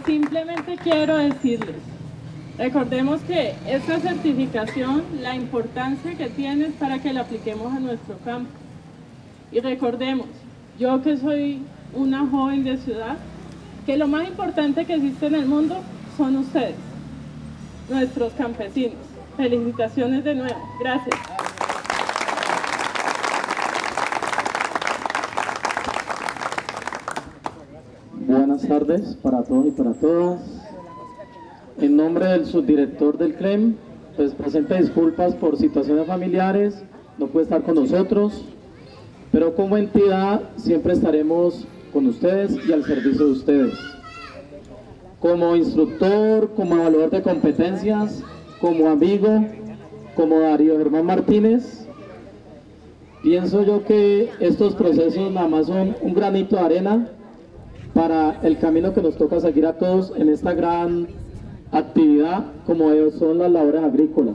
simplemente quiero decirles, recordemos que esta certificación, la importancia que tiene es para que la apliquemos a nuestro campo. Y recordemos, yo que soy una joven de ciudad, que lo más importante que existe en el mundo son ustedes, nuestros campesinos. Felicitaciones de nuevo. Gracias. Buenas tardes para todos y para todas. En nombre del subdirector del CLEM, pues presenta disculpas por situaciones familiares, no puede estar con nosotros, pero como entidad siempre estaremos con ustedes y al servicio de ustedes. Como instructor, como evaluador de competencias, como amigo, como Darío Germán Martínez, pienso yo que estos procesos nada más son un granito de arena para el camino que nos toca seguir a todos en esta gran actividad como son las labores agrícolas.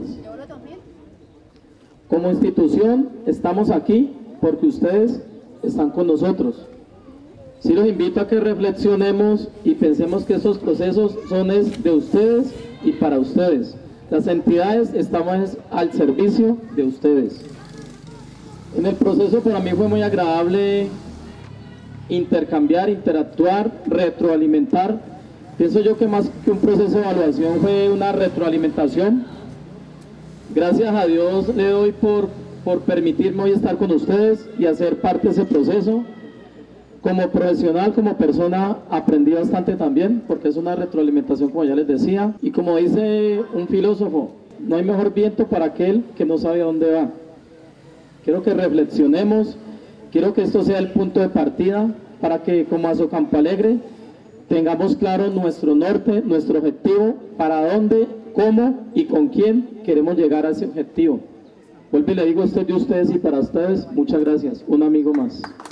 Como institución estamos aquí porque ustedes están con nosotros. Sí los invito a que reflexionemos y pensemos que estos procesos son de ustedes y para ustedes. Las entidades estamos al servicio de ustedes. En el proceso para mí fue muy agradable intercambiar, interactuar, retroalimentar. Pienso yo que más que un proceso de evaluación fue una retroalimentación. Gracias a Dios le doy por permitirme hoy estar con ustedes y hacer parte de ese proceso. Como profesional, como persona, aprendí bastante también, porque es una retroalimentación, como ya les decía. Y como dice un filósofo, no hay mejor viento para aquel que no sabe a dónde va. Quiero que reflexionemos, quiero que esto sea el punto de partida para que como Azocampo Alegre tengamos claro nuestro norte, nuestro objetivo, para dónde, cómo y con quién queremos llegar a ese objetivo. Vuelvo y le digo, esto es de ustedes y para ustedes. Muchas gracias. Un amigo más.